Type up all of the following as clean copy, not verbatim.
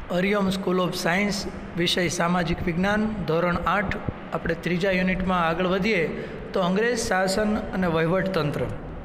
Hariom school of science વિષય સામાજિક વિજ્ઞાન ધોરણ 8 આપણે ત્રીજા યુનિટમાં આગળ વધીએ તો અંગ્રેજ શાસન અને વહીવટતંત્ર।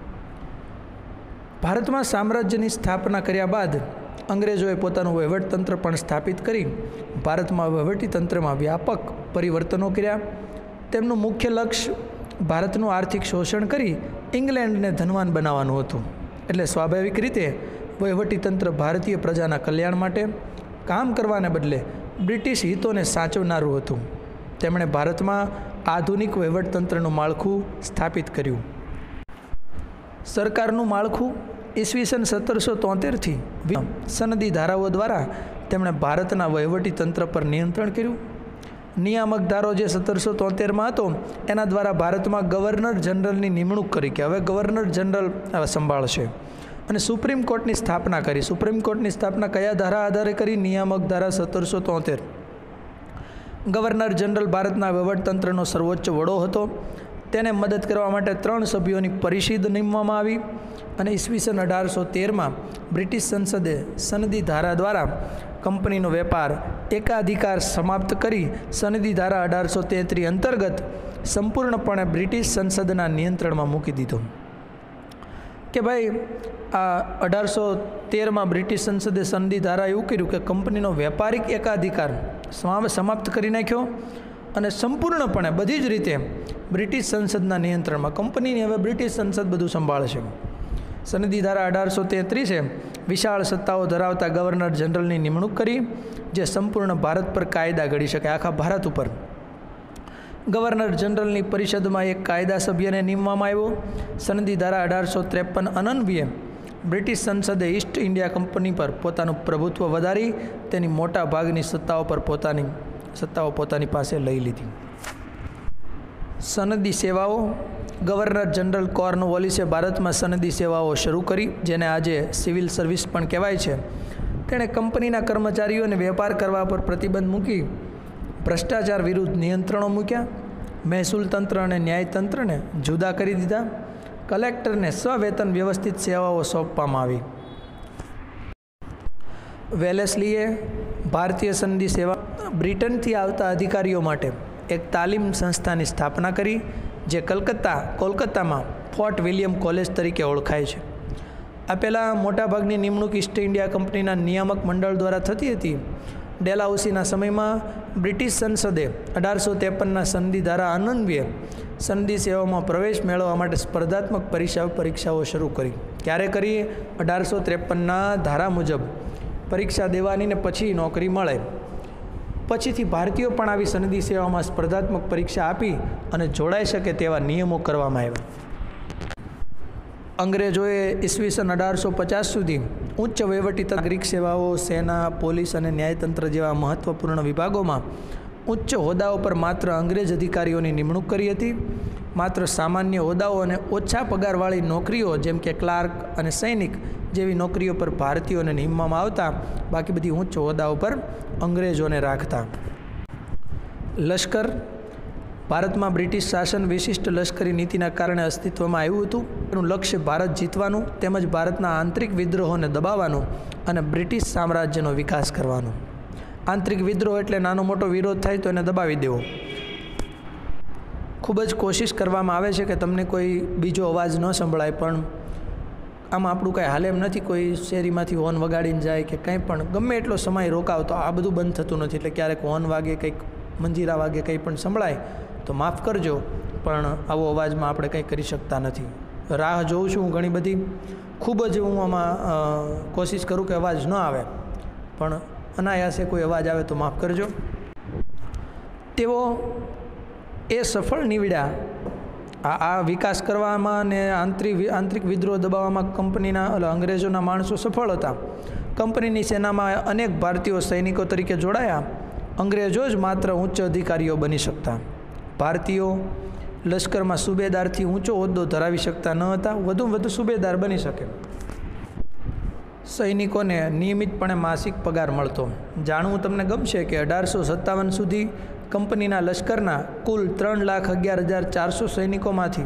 ભારતમાં સામ્રાજ્યની સ્થાપના કર્યા બાદ અંગ્રેજોએ પોતાનું વહીવટતંત્ર પણ સ્થાપિત કરી ભારતમાં વહીવટીતંત્રમાં વ્યાપક પરિવર્તનો કર્યા। તેમનું મુખ્ય લક્ષ્ય ભારતનું આર્થિક શોષણ કરી ઇંગ્લેન્ડને ધનવાન બનાવવાનું હતું। એટલે સ્વાભાવિક રીતે વહીવટીતંત્ર ભારતીય પ્રજાના કલ્યાણ માટે કામ કરવાને બદલે બ્રિટિશ હિતોને સાચવનારું હતું। તેમણે ભારતમાં આધુનિક વહીવટતંત્રનું માળખું સ્થાપિત કર્યું। સરકારનું માળખું ઈસવીસન 1773થી સનદી ધારાઓ દ્વારા તેમણે ભારતના વહીવટીતંત્ર પર નિયંત્રણ કર્યું। નિયામક ધારો જે 1773માં હતો એના દ્વારા ભારતમાં ગવર્નર જનરલની નિમણૂક કરી કે હવે ગવર્નર જનરલ સંભાળશે અને સુપ્રીમ કોર્ટની સ્થાપના કરી। સુપ્રીમ કોર્ટની સ્થાપના કયા ધારા આધારે કરી? નિયામક ધારા 1773। ગવર્નર જનરલ ભારતના વહીવટતંત્રનો સર્વોચ્ચ વડો હતો। તેને મદદ કરવા માટે 3 સભ્યોની પરિષદ નીમવામાં આવી અને ઈસવીસન 1813માં બ્રિટિશ સંસદે સનદી ધારા દ્વારા કંપનીનો વેપાર એકાધિકાર સમાપ્ત કરી સનદી ધારા 1833 અંતર્ગત સંપૂર્ણપણે બ્રિટિશ સંસદના નિયંત્રણમાં મૂકી દીધો કે ભાઈ આ 1813માં બ્રિટિશ સંસદે સનદી ધારા એવું કર્યું કે કંપનીનો વેપારિક એકાધિકાર સમાપ્ત કરી નાખ્યો અને સંપૂર્ણપણે બધી જ રીતે બ્રિટિશ સંસદના નિયંત્રણમાં કંપનીની હવે બ્રિટિશ સંસદ બધું સંભાળશે। સનદી ધારા 1833 વિશાળ સત્તાઓ ધરાવતા ગવર્નર જનરલની નિમણૂક કરી જે સંપૂર્ણ ભારત પર કાયદા ઘડી શકે, આખા ભારત ઉપર। ગવર્નર જનરલની પરિષદમાં એક કાયદા સભ્યને નીમવામાં આવ્યો। સનદી ધારા 1853 અનન્વયે બ્રિટિશ સંસદે ઈસ્ટ ઇન્ડિયા કંપની પર પોતાનું પ્રભુત્વ વધારી તેની મોટા ભાગની સત્તાઓ પોતાની પાસે લઈ લીધી। સનદી સેવાઓ ગવર્નર જનરલ કોર્નવોલિસે ભારતમાં સનદી સેવાઓ શરૂ કરી જેને આજે સિવિલ સર્વિસ પણ કહેવાય છે। તેણે કંપનીના કર્મચારીઓને વેપાર કરવા પર પ્રતિબંધ મૂકી ભ્રષ્ટાચાર વિરુદ્ધ નિયંત્રણો મૂક્યા। મહેસૂલ તંત્ર અને ન્યાયતંત્રને જુદા કરી દીધા। કલેક્ટરને સ્વવેતન વ્યવસ્થિત સેવાઓ સોંપવામાં આવી। વેલેસ્લીએ ભારતીય સનદી સેવા બ્રિટનથી આવતા અધિકારીઓ માટે એક તાલીમ સંસ્થાની સ્થાપના કરી જે કોલકાતામાં ફોર્ટ વિલિયમ કોલેજ તરીકે ઓળખાય છે। આ પહેલાં મોટાભાગની નિમણૂક ઈસ્ટ ઇન્ડિયા કંપનીના નિયામક મંડળ દ્વારા થતી હતી। ડેલહાઉસીના સમયમાં બ્રિટિશ સંસદે 1853ના સનદી ધારા અન્વયે સનદી સેવામાં પ્રવેશ મેળવવા માટે સ્પર્ધાત્મક પરીક્ષાઓ શરૂ કરી। ક્યારે કરી? 1853ના ધારા મુજબ પરીક્ષા દેવાની ને પછી નોકરી મળે। પછીથી ભારતીયો પણ આવી સનદી સેવામાં સ્પર્ધાત્મક પરીક્ષા આપી અને જોડાઈ શકે તેવા નિયમો કરવામાં આવ્યા। અંગ્રેજોએ ઈસવીસન 1850 સુધી ઉચ્ચ વહીવટી નાગરિક સેવાઓ, સેના, પોલીસ અને ન્યાયતંત્ર જેવા મહત્વપૂર્ણ વિભાગોમાં ઉચ્ચ હોદ્દાઓ પર માત્ર અંગ્રેજ અધિકારીઓની નિમણૂક કરી હતી। માત્ર સામાન્ય હોદ્દાઓ અને ઓછા પગારવાળી નોકરીઓ જેમ કે ક્લાર્ક અને સૈનિક જેવી નોકરીઓ પર ભારતીયોને નિમવામાં આવતા, બાકી બધી ઉચ્ચ હોદ્દાઓ પર અંગ્રેજોને રાખતા। લશ્કર ભારતમાં બ્રિટિશ શાસન વિશિષ્ટ લશ્કરી નીતિના કારણે અસ્તિત્વમાં આવ્યું હતું। એનું લક્ષ્ય ભારત જીતવાનું તેમજ ભારતના આંતરિક વિદ્રોહોને દબાવવાનું અને બ્રિટિશ સામ્રાજ્યનો વિકાસ કરવાનો। આંતરિક વિદ્રોહ એટલે નાનો મોટો વિરોધ થાય તો એને દબાવી દેવો। ખૂબ જ કોશિશ કરવામાં આવે છે કે તમને કોઈ બીજો અવાજ ન સંભળાય, પણ આમાં આપણું કાંઈ હાલ એમ નથી। કોઈ શેરીમાંથી હોર્ન વગાડીને જાય કે કંઈ પણ ગમે એટલો સમય રોકાવ તો આ બધું બંધ થતું નથી। એટલે ક્યારેક હોર્ન વાગે, કંઈક મંજીરા વાગે, કંઈ પણ સંભળાય તો માફ કરજો, પણ આવો અવાજમાં આપણે કંઈ કરી શકતા નથી। રાહ જોઉં છું હું ઘણી બધી, ખૂબ જ હું આમાં કોશિશ કરું કે અવાજ ન આવે, પણ અનાયાસે કોઈ અવાજ આવે તો માફ કરજો। તેઓ એ સફળ નીવડ્યા આ વિકાસ કરવામાં અને આંતરિક વિદ્રોહ દબાવવામાં અંગ્રેજોના માણસો સફળ હતા। કંપનીની સેનામાં અનેક ભારતીયો સૈનિકો તરીકે જોડાયા। અંગ્રેજો જ માત્ર ઉચ્ચ અધિકારીઓ બની શકતા। ભારતીયો લશ્કરમાં સુબેદારથી ઊંચો હોદ્દો ધરાવી શકતા ન હતા, વધુમાં વધુ સુબેદાર બની શકે। સૈનિકોને નિયમિતપણે માસિક પગાર મળતો। જાણવું તમને ગમશે કે 1857 સુધી કંપનીના લશ્કરના કુલ 3,11,400 સૈનિકોમાંથી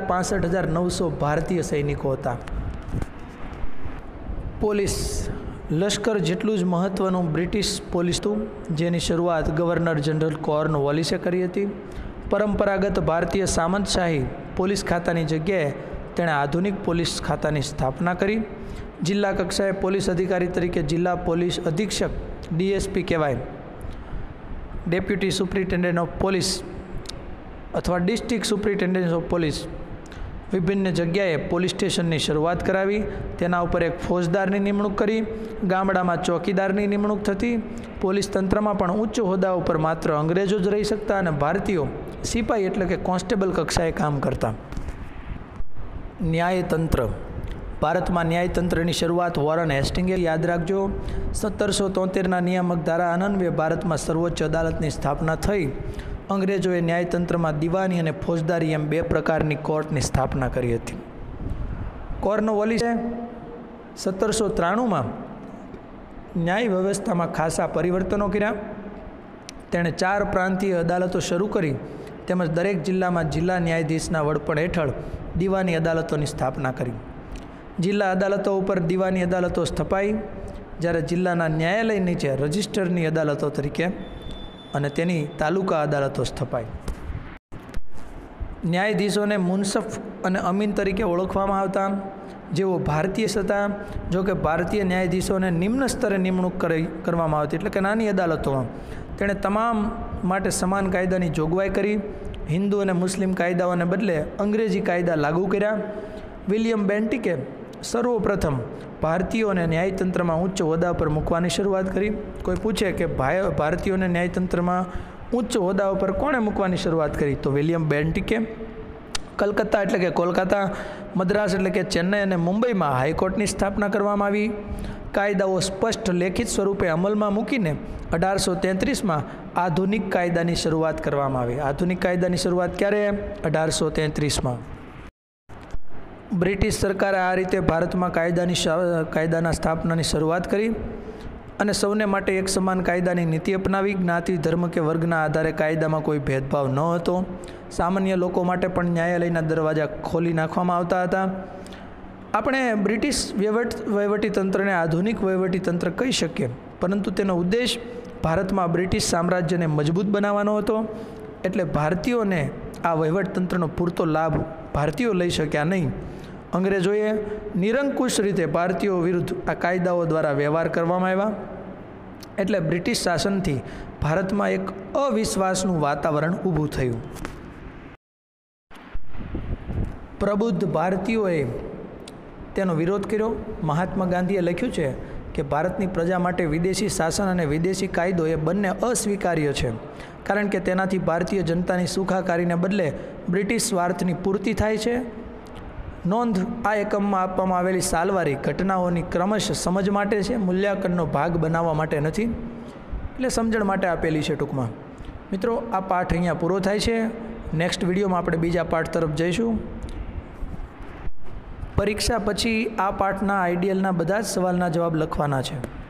2,65,900 ભારતીય સૈનિકો હતા। પોલીસ લશ્કર જેટલું જ મહત્ત્વનું બ્રિટિશ પોલીસ હતું, જેની શરૂઆત ગવર્નર જનરલ કોર્નવોલિસે કરી હતી. પરંપરાગત ભારતીય સામંતશાહી પોલીસ ખાતાની જગ્યાએ તેણે આધુનિક પોલીસ ખાતાની સ્થાપના કરી. જિલ્લા કક્ષાએ પોલીસ અધિકારી તરીકે જિલ્લા પોલીસ અધિક્ષક ડીએસપી કહેવાય, ડેપ્યુટી સુપ્રિન્ટેન્ડન્ટ ઓફ પોલીસ અથવા ડિસ્ટ્રિક્ટ સુપ્રિન્ટેન્ડન્ટ ઓફ પોલીસ. વિભિન્ન જગ્યાએ પોલીસ સ્ટેશનની શરૂઆત કરાવી. તેના ઉપર એક ફોજદારની નિમણૂક કરી. ગામડામાં ચોકીદારની નિમણૂક થતી. પોલીસ તંત્રમાં પણ ઉચ્ચ હોદ્દા ઉપર માત્ર અંગ્રેજો જ રહી શકતા અને ભારતીયો સિપાઈ એટલે કે કોન્સ્ટેબલ કક્ષાએ કામ કરતા. ન્યાયતંત્ર. ભારતમાં ન્યાયતંત્રની શરૂઆત વોરન હેસ્ટિંગે. યાદ રાખજો, 1773ના નિયામક ધારા અન્વયે ભારતમાં સર્વોચ્ચ અદાલતની સ્થાપના થઈ. અંગ્રેજોએ ન્યાયતંત્રમાં દિવાની અને ફોજદારી એમ 2 પ્રકારની કોર્ટની સ્થાપના કરી હતી. કોર્નવોલિસે 1793માં ન્યાય વ્યવસ્થામાં ખાસા પરિવર્તનો કર્યા. તેણે 4 પ્રાંતીય અદાલતો શરૂ કરી તેમજ દરેક જિલ્લામાં જિલ્લા ન્યાયાધીશના વડપણ હેઠળ દીવાની અદાલતોની સ્થાપના કરી. જિલ્લા અદાલતો ઉપર દીવાની અદાલતો સ્થપાઈ, જ્યારે જિલ્લાના ન્યાયાલય નીચે રજિસ્ટરની અદાલતો તરીકે અને તેની તાલુકા અદાલતો સ્થપાઈ. ન્યાયાધીશોને મુનસફ અને અમીન તરીકે ઓળખવામાં આવતા, જેઓ ભારતીય હતા. જો કે ભારતીય ન્યાયાધીશોને નિમ્ન સ્તરે નિમણૂક કરવામાં આવતી, એટલે કે નાની અદાલતોમાં. તેણે તમામ માટે સમાન કાયદાની જોગવાઈ કરી. હિન્દુ અને મુસ્લિમ કાયદાઓને બદલે અંગ્રેજી કાયદા લાગુ કર્યા. વિલિયમ બેન્ટિકે સર્વપ્રથમ ભારતીયોને ન્યાયતંત્રમાં ઉચ્ચ હોદ્દા પર મૂકવાની શરૂઆત કરી. કોઈ પૂછે કે ભારતીયોને ન્યાયતંત્રમાં ઉચ્ચ હોદ્દાઓ પર કોણે મૂકવાની શરૂઆત કરી, તો વિલિયમ બેન્ટિકે. કલકત્તા એટલે કે કોલકાતા, મદ્રાસ એટલે કે ચેન્નઈ અને મુંબઈમાં હાઈકોર્ટની સ્થાપના કરવામાં આવી. કાયદાઓ સ્પષ્ટ લેખિત સ્વરૂપે અમલમાં મૂકીને 1833માં આધુનિક કાયદાની શરૂઆત કરવામાં આવી. આધુનિક કાયદાની શરૂઆત ક્યારે? 1833માં. બ્રિટિશ સરકારે આ રીતે ભારતમાં કાયદાના સ્થાપનાની શરૂઆત કરી અને સૌને માટે એક સમાન કાયદાની નીતિ અપનાવી. જ્ઞાતિ, ધર્મ કે વર્ગના આધારે કાયદામાં કોઈ ભેદભાવ ન હતો. સામાન્ય લોકો માટે પણ ન્યાયાલયના દરવાજા ખોલી નાખવામાં આવતા હતા. આપણે બ્રિટિશ વહીવટીતંત્રને આધુનિક વહીવટીતંત્ર કહી શકીએ, પરંતુ તેનો ઉદ્દેશ ભારતમાં બ્રિટિશ સામ્રાજ્યને મજબૂત બનાવવાનો હતો. એટલે ભારતીયોને આ વહીવટતંત્રનો પૂરતો લાભ ભારતીયો લઈ શક્યા નહીં. અંગ્રેજોએ નિરંકુશ રીતે ભારતીયો વિરુદ્ધ આ કાયદાઓ દ્વારા વ્યવહાર કરવામાં આવ્યા. એટલે બ્રિટિશ શાસનથી ભારતમાં એક અવિશ્વાસનું વાતાવરણ ઊભું થયું. પ્રબુદ્ધ ભારતીયોએ તેનો વિરોધ કર્યો. મહાત્મા ગાંધીએ લખ્યું છે કે ભારતની પ્રજા માટે વિદેશી શાસન અને વિદેશી કાયદો એ બંને અસ્વીકાર્ય છે, કારણ કે તેનાથી ભારતીય જનતાની સુખાકારીને બદલે બ્રિટિશ સ્વાર્થની પૂર્તિ થાય છે. નોંધ: આ એકમમાં આપવામાં આવેલી સાલવારી ઘટનાઓની ક્રમશઃ સમજ માટે છે, મૂલ્યાંકનનો ભાગ બનાવવા માટે નથી. એટલે સમજણ માટે આપેલી છે ટૂંકમાં. મિત્રો, આ પાઠ અહીંયા પૂરો થાય છે. નેક્સ્ટ વિડીયોમાં આપણે બીજા પાઠ તરફ જઈશું. પરીક્ષા પછી આ પાઠના આઈડિયલના બધા જ સવાલના જવાબ લખવાના છે.